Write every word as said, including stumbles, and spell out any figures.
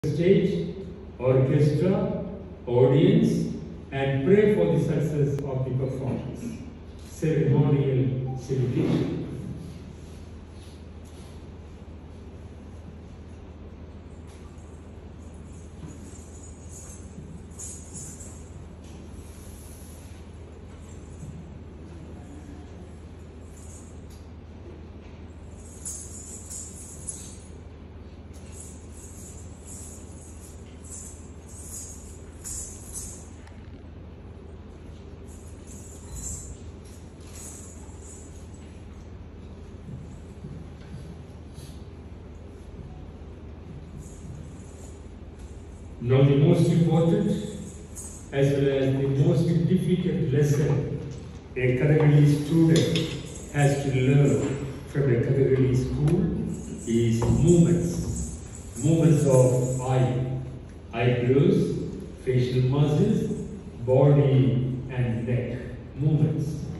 Stage, orchestra, audience, and pray for the success of the performance. Ceremonial salutation. Now the most important as well as the most difficult lesson a Kathakali student has to learn from a Kathakali school is movements. Movements of eye, eyebrows, facial muscles, body and neck. Movements.